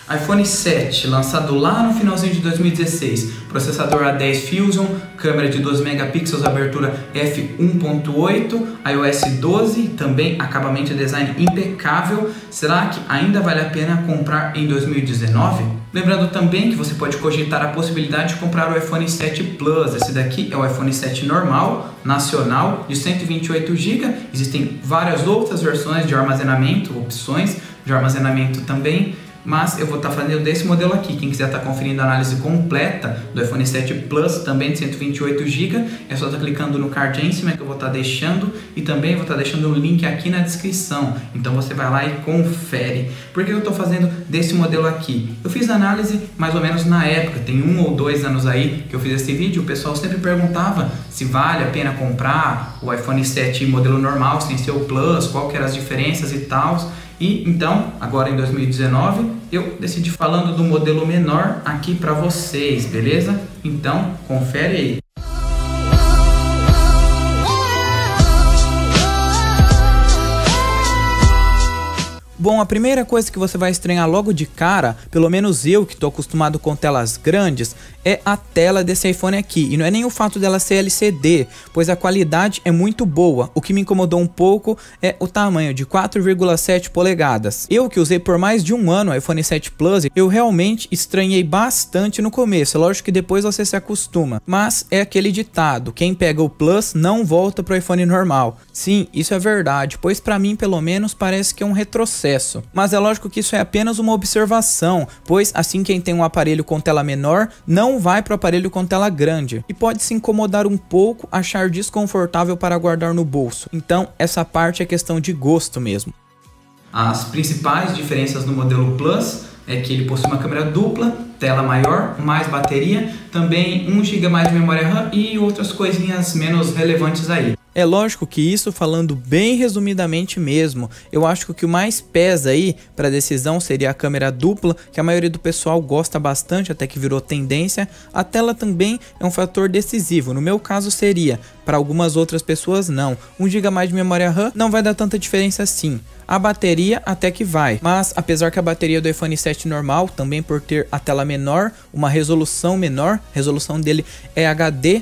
iPhone 7, lançado lá no finalzinho de 2016, processador A10 Fusion, câmera de 12 megapixels, abertura f1.8, iOS 12, também acabamento e design impecável. Será que ainda vale a pena comprar em 2019? Lembrando também que você pode cogitar a possibilidade de comprar o iPhone 7 Plus. Esse daqui é o iPhone 7 normal, nacional, de 128 GB. Existem várias outras versões de armazenamento, opções de armazenamento também, mas eu vou estar fazendo desse modelo aqui. Quem quiser estar conferindo a análise completa do iPhone 7 Plus, também de 128 GB, é só estar clicando no card aí em cima que eu vou estar deixando, e também vou estar deixando o link aqui na descrição. Então você vai lá e confere. Por que eu estou fazendo desse modelo aqui? Eu fiz a análise mais ou menos na época, tem 1 ou 2 anos aí que eu fiz esse vídeo. O pessoal sempre perguntava se vale a pena comprar o iPhone 7 modelo normal sem ser o Plus, qual que eram as diferenças e tal. E então, agora em 2019, eu decidi falando do modelo menor aqui para vocês, beleza? Então, confere aí. Bom, a primeira coisa que você vai estranhar logo de cara, pelo menos eu que estou acostumado com telas grandes, é a tela desse iPhone aqui. E não é nem o fato dela ser LCD, pois a qualidade é muito boa. O que me incomodou um pouco é o tamanho, de 4,7 polegadas. Eu que usei por mais de um ano o iPhone 7 Plus, eu realmente estranhei bastante no começo. Lógico que depois você se acostuma. Mas é aquele ditado, quem pega o Plus não volta pro iPhone normal. Sim, isso é verdade, pois para mim pelo menos parece que é um retrocesso. Mas é lógico que isso é apenas uma observação, pois assim quem tem um aparelho com tela menor não vai para o aparelho com tela grande e pode se incomodar um pouco, achar desconfortável para guardar no bolso. Então essa parte é questão de gosto mesmo. As principais diferenças no modelo Plus é que ele possui uma câmera dupla, tela maior, mais bateria, também 1 GB mais de memória RAM e outras coisinhas menos relevantes aí. É lógico que isso falando bem resumidamente mesmo, eu acho que o que mais pesa aí para a decisão seria a câmera dupla, que a maioria do pessoal gosta bastante, até que virou tendência. A tela também é um fator decisivo, no meu caso seria, para algumas outras pessoas não. 1 GB mais de memória RAM não vai dar tanta diferença assim. A bateria até que vai, mas apesar que a bateria do iPhone 7 normal, também por ter a tela menor, uma resolução menor, a resolução dele é HD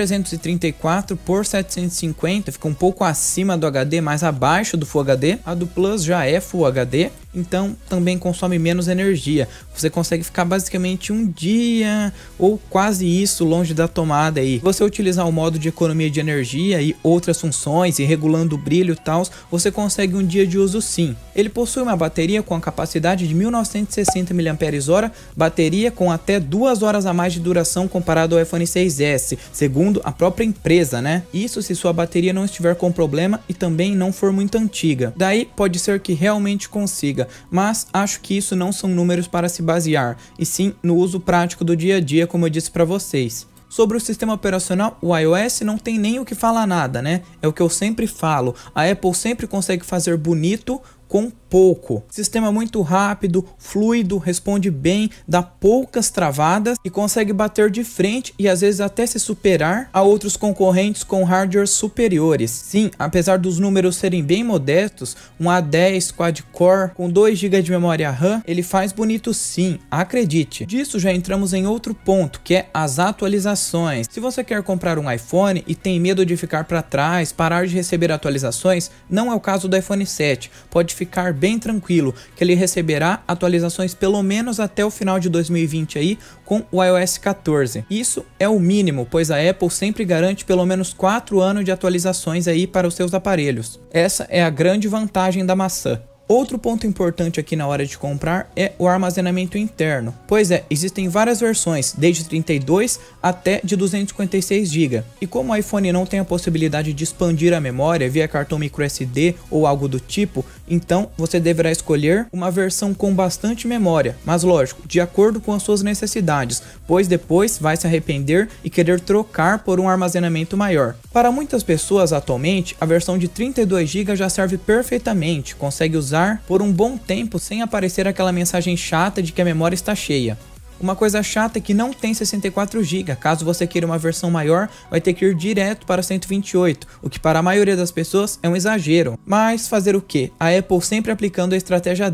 1334 por 750, fica um pouco acima do HD, mais abaixo do Full HD. A do Plus já é Full HD, então também consome menos energia. Você consegue ficar basicamente um dia ou quase isso longe da tomada aí. Se você utilizar o modo de economia de energia e outras funções e regulando o brilho e tal, você consegue um dia de uso sim. Ele possui uma bateria com a capacidade de 1960 mAh, bateria com até 2 horas a mais de duração comparado ao iPhone 6S, segundo a própria empresa, né? Isso se sua bateria não estiver com problema e também não for muito antiga. Daí pode ser que realmente consiga, mas acho que isso não são números para se basear, e sim no uso prático do dia a dia, como eu disse para vocês. Sobre o sistema operacional, o iOS não tem nem o que falar nada, né? É o que eu sempre falo, a Apple sempre consegue fazer bonito com pouco. Sistema muito rápido, fluido, responde bem, dá poucas travadas e consegue bater de frente e às vezes até se superar a outros concorrentes com hardware superiores. Sim, apesar dos números serem bem modestos, um A10 quad-core com 2 GB de memória RAM, ele faz bonito sim, acredite. Disso já entramos em outro ponto, que é as atualizações. Se você quer comprar um iPhone e tem medo de ficar para trás, parar de receber atualizações, não é o caso do iPhone 7. Pode ficar bem tranquilo que ele receberá atualizações pelo menos até o final de 2020 aí com o iOS 14. Isso é o mínimo, pois a Apple sempre garante pelo menos 4 anos de atualizações aí para os seus aparelhos. Essa é a grande vantagem da maçã. Outro ponto importante aqui na hora de comprar é o armazenamento interno. Pois é, existem várias versões, desde 32 até de 256 GB. E como o iPhone não tem a possibilidade de expandir a memória via cartão microSD ou algo do tipo, então você deverá escolher uma versão com bastante memória, mas lógico, de acordo com as suas necessidades, pois depois vai se arrepender e querer trocar por um armazenamento maior. Para muitas pessoas atualmente, a versão de 32 GB já serve perfeitamente, consegue usar por um bom tempo sem aparecer aquela mensagem chata de que a memória está cheia. Uma coisa chata é que não tem 64 GB, caso você queira uma versão maior, vai ter que ir direto para 128, o que para a maioria das pessoas é um exagero. Mas fazer o que? A Apple sempre aplicando a estratégia dela.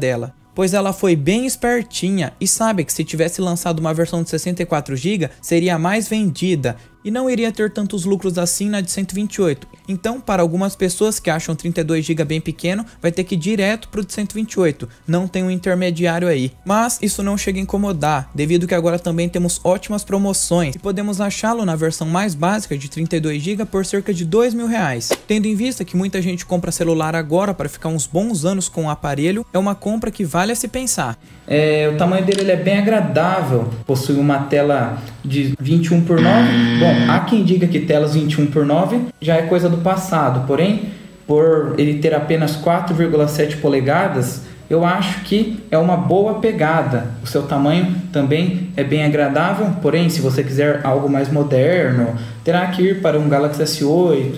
pois ela foi bem espertinha e sabe que se tivesse lançado uma versão de 64 GB seria a mais vendida e não iria ter tantos lucros assim na de 128. Então, para algumas pessoas que acham 32 GB bem pequeno, vai ter que ir direto pro de 128, não tem um intermediário aí. Mas isso não chega a incomodar, devido que agora também temos ótimas promoções e podemos achá-lo na versão mais básica de 32 GB por cerca de R$2.000. Tendo em vista que muita gente compra celular agora para ficar uns bons anos com o aparelho, é uma compra que vale a se pensar. O tamanho dele ele é bem agradável, possui uma tela de 21:9. Bom, há quem diga que telas 21:9 já é coisa do passado, porém, por ele ter apenas 4,7 polegadas, eu acho que é uma boa pegada. O seu tamanho também é bem agradável, porém, se você quiser algo mais moderno, terá que ir para um Galaxy S8,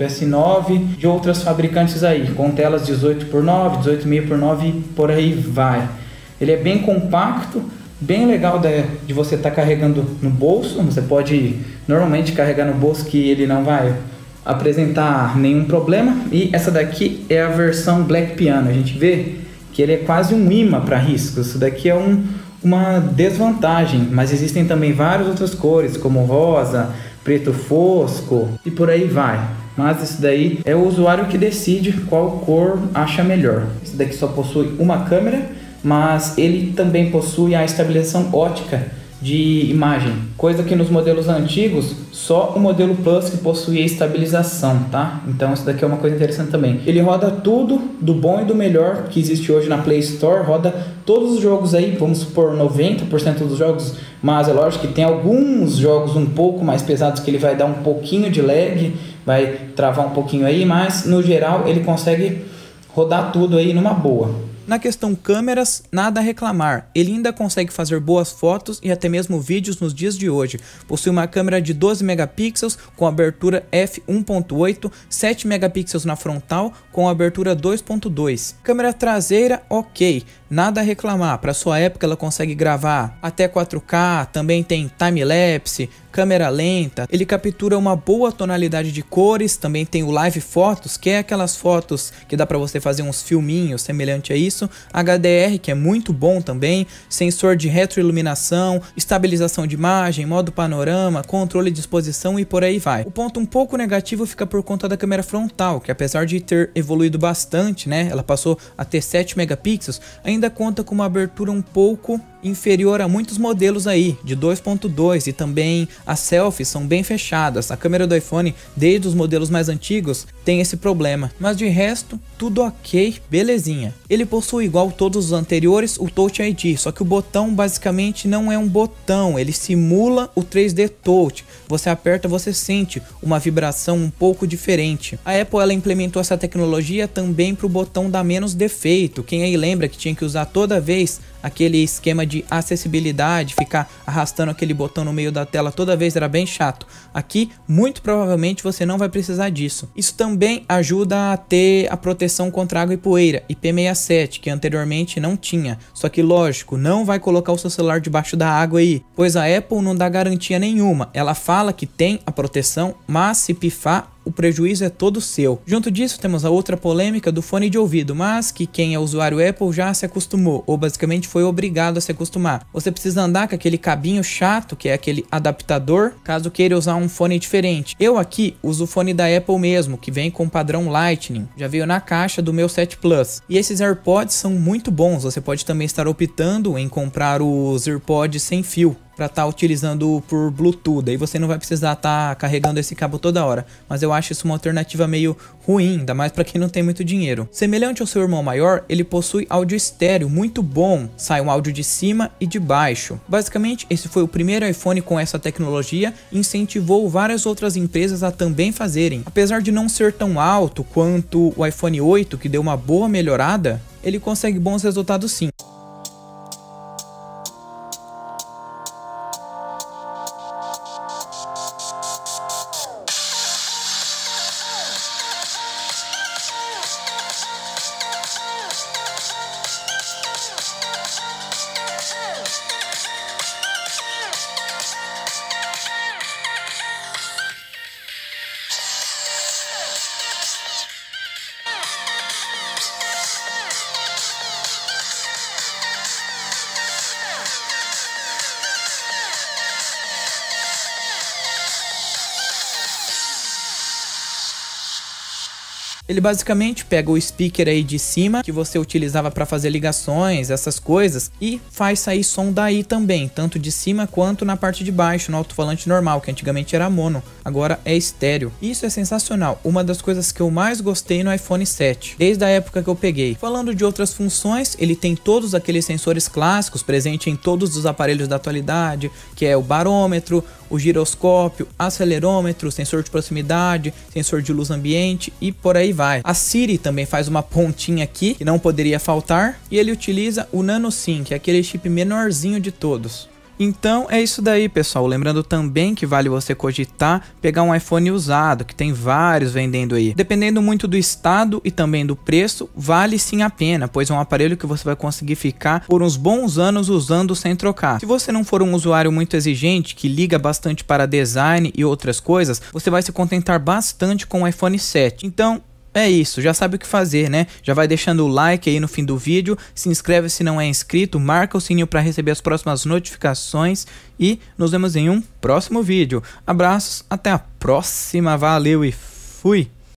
S9 de outras fabricantes aí, com telas 18:9, 18,5:9 e por aí vai. Ele é bem compacto, bem legal de você estar carregando no bolso. Você pode normalmente carregar no bolso que ele não vai apresentar nenhum problema. E essa daqui é a versão Black Piano. A gente vê que ele é quase um imã para riscos. Isso daqui é uma desvantagem, mas existem também várias outras cores, como rosa, preto fosco e por aí vai. Mas isso daí é o usuário que decide qual cor acha melhor. Esse daqui só possui uma câmera, mas ele também possui a estabilização ótica de imagem, coisa que nos modelos antigos só o modelo Plus que possuía estabilização, tá? Então isso daqui é uma coisa interessante também. Ele roda tudo do bom e do melhor que existe hoje na Play Store, roda todos os jogos aí, vamos supor 90% dos jogos, mas é lógico que tem alguns jogos um pouco mais pesados que ele vai dar um pouquinho de lag, vai travar um pouquinho aí, mas no geral ele consegue rodar tudo aí numa boa. Na questão câmeras, nada a reclamar, ele ainda consegue fazer boas fotos e até mesmo vídeos nos dias de hoje. Possui uma câmera de 12 megapixels com abertura f1.8, 7 megapixels na frontal com abertura 2.2. Câmera traseira, ok, nada a reclamar, para sua época ela consegue gravar até 4K, também tem time-lapse, câmera lenta, ele captura uma boa tonalidade de cores, também tem o Live Photos, que é aquelas fotos que dá para você fazer uns filminhos semelhante a isso, HDR, que é muito bom também, sensor de retroiluminação, estabilização de imagem, modo panorama, controle de exposição e por aí vai. O ponto um pouco negativo fica por conta da câmera frontal, que apesar de ter evoluído bastante, né, ela passou a ter 7 megapixels, ainda conta com uma abertura um pouco inferior a muitos modelos aí, de 2.2, e também as selfies são bem fechadas. A câmera do iPhone, desde os modelos mais antigos, tem esse problema, mas de resto, tudo ok, belezinha. Ele possui, igual todos os anteriores, o Touch ID, só que o botão basicamente não é um botão, ele simula o 3D Touch. Você aperta, você sente uma vibração um pouco diferente. A Apple ela implementou essa tecnologia também para o botão dar menos defeito. Quem aí lembra que tinha que usar toda vez aquele esquema de acessibilidade, ficar arrastando aquele botão no meio da tela toda vez, era bem chato. Aqui, muito provavelmente você não vai precisar disso. Isso também ajuda a ter a proteção contra água e poeira, IP67, que anteriormente não tinha. Só que lógico, não vai colocar o seu celular debaixo da água aí, pois a Apple não dá garantia nenhuma. Ela fala que tem a proteção, mas se pifar, o prejuízo é todo seu. Junto disso temos a outra polêmica do fone de ouvido, mas que quem é usuário Apple já se acostumou, ou basicamente foi obrigado a se acostumar. Você precisa andar com aquele cabinho chato, que é aquele adaptador, caso queira usar um fone diferente. Eu aqui uso o fone da Apple mesmo, que vem com padrão Lightning, já veio na caixa do meu 7 Plus. E esses AirPods são muito bons, você pode também estar optando em comprar os AirPods sem fio, para estar utilizando por Bluetooth, aí você não vai precisar estar carregando esse cabo toda hora, mas eu acho isso uma alternativa meio ruim, ainda mais para quem não tem muito dinheiro. Semelhante ao seu irmão maior, ele possui áudio estéreo muito bom, sai um áudio de cima e de baixo. Basicamente, esse foi o primeiro iPhone com essa tecnologia e incentivou várias outras empresas a também fazerem. Apesar de não ser tão alto quanto o iPhone 8, que deu uma boa melhorada, ele consegue bons resultados sim. Ele basicamente pega o speaker aí de cima, que você utilizava para fazer ligações, essas coisas, e faz sair som daí também, tanto de cima quanto na parte de baixo, no alto-falante normal, que antigamente era mono, agora é estéreo. Isso é sensacional, uma das coisas que eu mais gostei no iPhone 7, desde a época que eu peguei. Falando de outras funções, ele tem todos aqueles sensores clássicos presentes em todos os aparelhos da atualidade, que é o barômetro, o giroscópio, acelerômetro, sensor de proximidade, sensor de luz ambiente e por aí vai. A Siri também faz uma pontinha aqui que não poderia faltar, e ele utiliza o NanoSim, que é aquele chip menorzinho de todos. Então é isso daí, pessoal. Lembrando também que vale você cogitar pegar um iPhone usado, que tem vários vendendo aí. Dependendo muito do estado e também do preço, vale sim a pena, pois é um aparelho que você vai conseguir ficar por uns bons anos usando sem trocar. Se você não for um usuário muito exigente, que liga bastante para design e outras coisas, você vai se contentar bastante com o iPhone 7. Então é isso, já sabe o que fazer, né? Já vai deixando o like aí no fim do vídeo, se inscreve se não é inscrito, marca o sininho para receber as próximas notificações e nos vemos em um próximo vídeo. Abraços, até a próxima, valeu e fui!